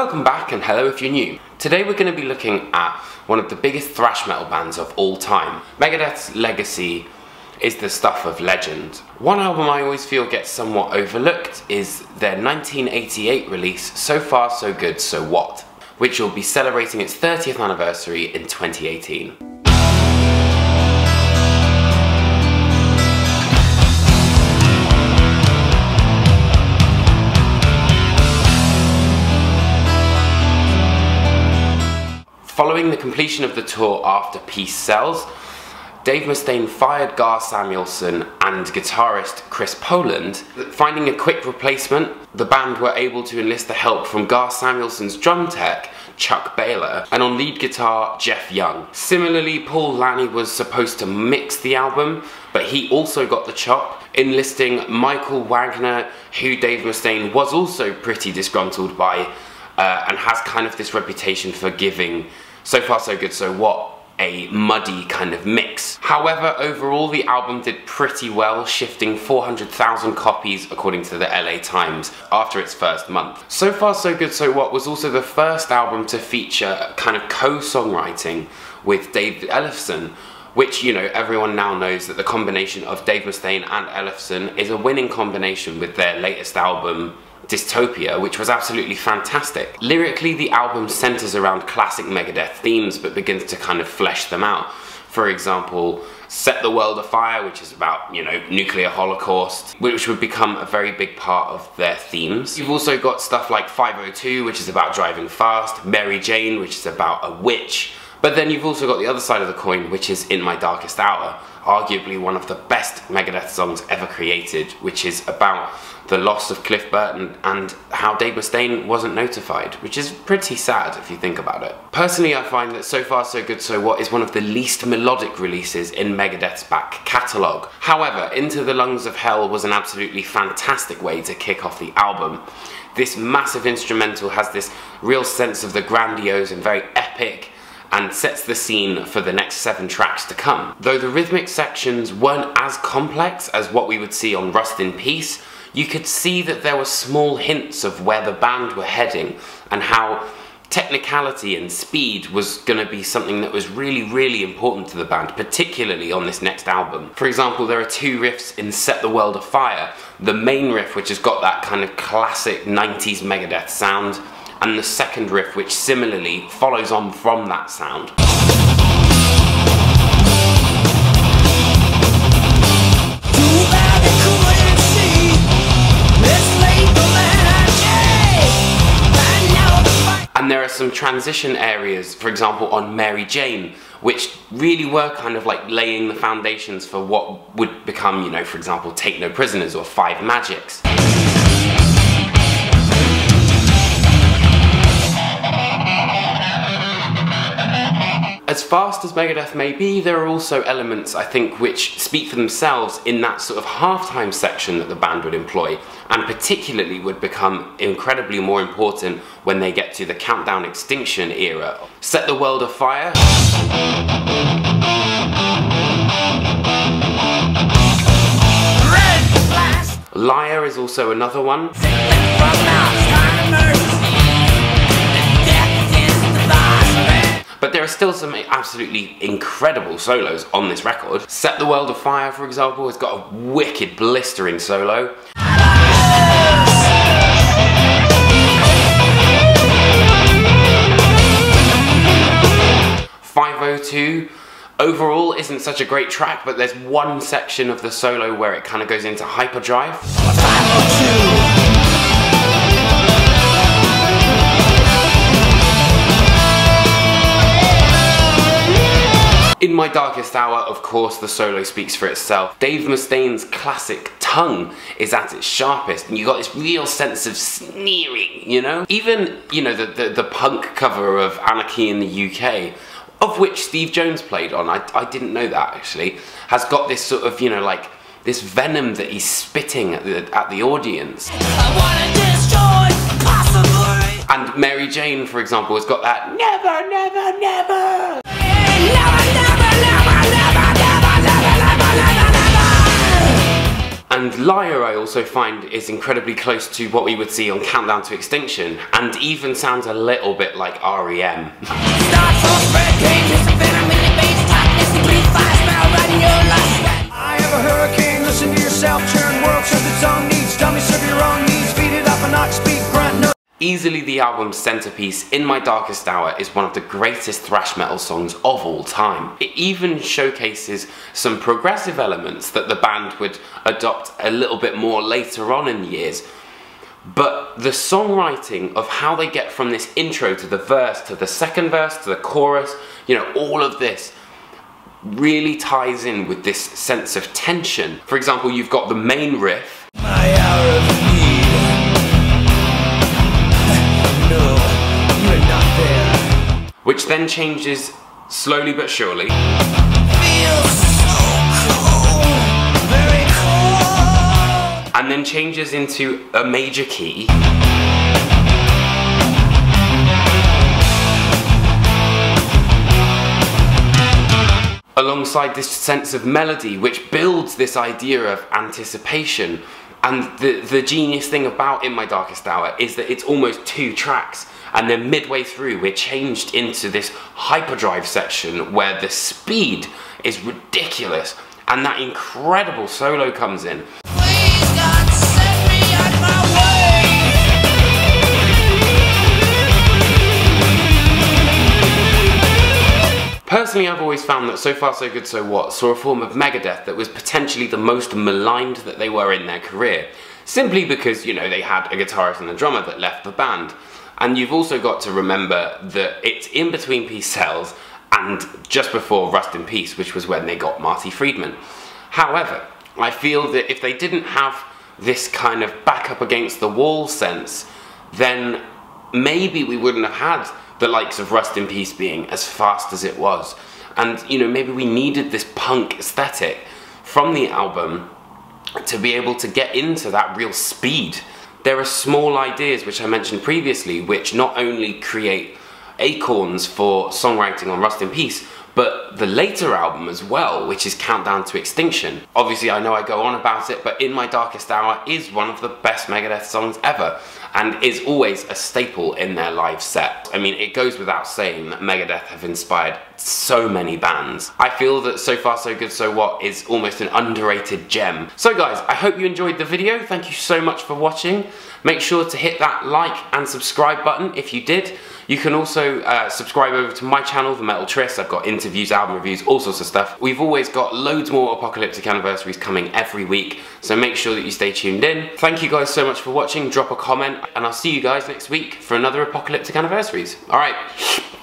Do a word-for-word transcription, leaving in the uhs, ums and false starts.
Welcome back, and hello if you're new. Today we're going to be looking at one of the biggest thrash metal bands of all time. Megadeth's legacy is the stuff of legend. One album I always feel gets somewhat overlooked is their nineteen eighty-eight release, So Far So Good So What, which will be celebrating its thirtieth anniversary in twenty eighteen. Following the completion of the tour after Peace Sells, Dave Mustaine fired Gar Samuelson and guitarist Chris Poland. Finding a quick replacement, the band were able to enlist the help from Gar Samuelson's drum tech, Chuck Baylor, and on lead guitar, Jeff Young. Similarly, Paul Lani was supposed to mix the album, but he also got the chop, enlisting Michael Wagner, who Dave Mustaine was also pretty disgruntled by, uh, and has kind of this reputation for giving So Far So Good So What a muddy kind of mix. However, overall the album did pretty well, shifting four hundred thousand copies according to the L A Times after its first month. So Far So Good So What was also the first album to feature kind of co-songwriting with Dave Ellefson, which, you know, everyone now knows that the combination of Dave Mustaine and Ellefson is a winning combination with their latest album, Dystopia, which was absolutely fantastic. Lyrically, the album centers around classic Megadeth themes but begins to kind of flesh them out. For example, Set the World Afire, which is about, you know, nuclear holocaust, which would become a very big part of their themes. You've also got stuff like five oh two, which is about driving fast, Mary Jane, which is about a witch, but then you've also got the other side of the coin, which is In My Darkest Hour, arguably one of the best Megadeth songs ever created, which is about the loss of Cliff Burton and how Dave Mustaine wasn't notified, which is pretty sad if you think about it. Personally, I find that So Far So Good So What is one of the least melodic releases in Megadeth's back catalogue. However, Into the Lungs of Hell was an absolutely fantastic way to kick off the album. This massive instrumental has this real sense of the grandiose and very epic, and sets the scene for the next seven tracks to come. Though the rhythmic sections weren't as complex as what we would see on Rust in Peace, you could see that there were small hints of where the band were heading and how technicality and speed was going to be something that was really, really important to the band, particularly on this next album. For example, there are two riffs in Set the World Afire. The main riff, which has got that kind of classic nineties Megadeth sound, and the second riff, which similarly follows on from that sound. And there are some transition areas, for example on Mary Jane, which really were kind of like laying the foundations for what would become, you know, for example, Take No Prisoners or Five Magics. As fast as Megadeth may be, there are also elements, I think, which speak for themselves in that sort of halftime section that the band would employ, and particularly would become incredibly more important when they get to the Countdown Extinction era. Set the World Afire. Liar is also another one. But there are still some absolutely incredible solos on this record. Set the World Afire, for example, has got a wicked, blistering solo. five oh two overall isn't such a great track, but there's one section of the solo where it kind of goes into hyperdrive. five oh two. In My Darkest Hour, of course, the solo speaks for itself. Dave Mustaine's classic tongue is at its sharpest, and you got this real sense of sneering, you know? Even, you know, the, the, the punk cover of Anarchy in the U K, of which Steve Jones played on, I, I didn't know that actually, has got this sort of, you know, like, this venom that he's spitting at the, at the audience. I wanna destroy, possibly. And Mary Jane, for example, has got that never, never, never. Never, never, never, never, never, never, never, never, never. And Liar, I also find, is incredibly close to what we would see on Countdown to Extinction, and even sounds a little bit like R E M. I have a hurricane, listen to yourself, churn world, serve its own needs, dummy serve your own needs, feed it up an ox, speak, grunt, no. Easily the album's centerpiece, In My Darkest Hour, is one of the greatest thrash metal songs of all time. It even showcases some progressive elements that the band would adopt a little bit more later on in the years. But the songwriting of how they get from this intro to the verse, to the second verse, to the chorus, you know, all of this really ties in with this sense of tension. For example, you've got the main riff. My hour of need. No, you're not there. Which then changes slowly but surely. Feels so cold, very cold. And then changes into a major key. Alongside this sense of melody, which builds this idea of anticipation. And the, the genius thing about In My Darkest Hour is that it's almost two tracks, and then midway through we're changed into this hyperdrive section where the speed is ridiculous, and that incredible solo comes in. Please God, set me on my way. Personally, I've always found that So Far So Good So What saw a form of Megadeth that was potentially the most maligned that they were in their career, simply because, you know, they had a guitarist and a drummer that left the band. And you've also got to remember that it's in between Peace Sells and just before Rust in Peace, which was when they got Marty Friedman. However, I feel that if they didn't have this kind of back up against the wall sense, then maybe we wouldn't have had the likes of Rust in Peace being as fast as it was. And, you know, maybe we needed this punk aesthetic from the album to be able to get into that real speed. There are small ideas, which I mentioned previously, which not only create acorns for songwriting on Rust in Peace, but the later album as well, which is Countdown to Extinction. Obviously, I know I go on about it, but In My Darkest Hour is one of the best Megadeth songs ever, and is always a staple in their live set. I mean, it goes without saying that Megadeth have inspired so many bands. I feel that So Far So Good So What is almost an underrated gem. So guys, I hope you enjoyed the video. Thank you so much for watching. Make sure to hit that like and subscribe button if you did. You can also uh, subscribe over to my channel, The Metal Tryst. I've got interviews, album reviews, all sorts of stuff. We've always got loads more Apocalyptic Anniversaries coming every week, so make sure that you stay tuned in. Thank you guys so much for watching. Drop a comment, and I'll see you guys next week for another Apocalyptic Anniversaries. Alright.